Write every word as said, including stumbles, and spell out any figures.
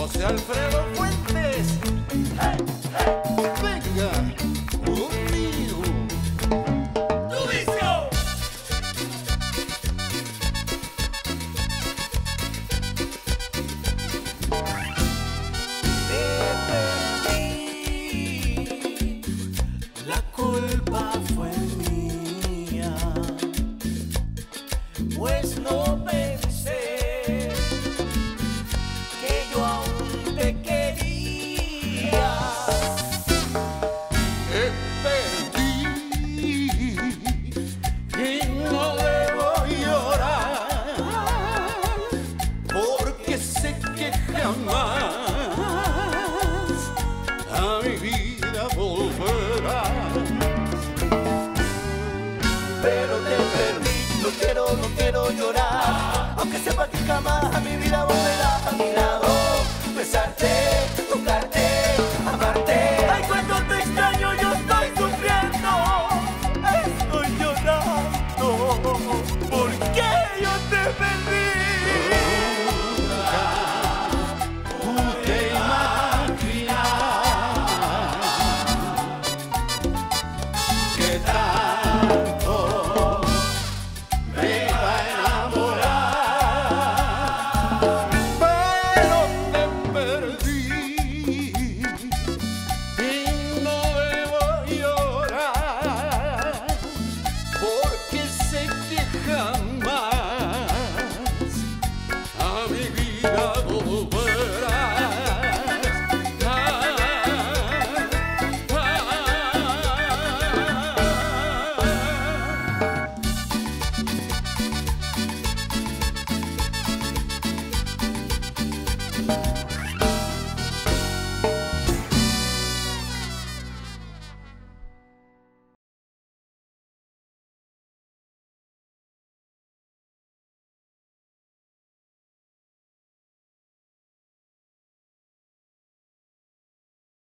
José Alfredo Fuentes. Venga conmigo. ¡Tu vicio! Te perdí, la culpa fue mía, pues no pensé que yo aún te quería. Te perdí y no debo llorar, porque sé que jamás a mi vida volverás. Pero te perdí, no quiero, no quiero llorar, aunque sepa que jamás a mi vida volverás. A mi lado, besarte, tocarte, amarte. Ay, cuando te extraño yo estoy sufriendo, estoy llorando, porque yo te perdí.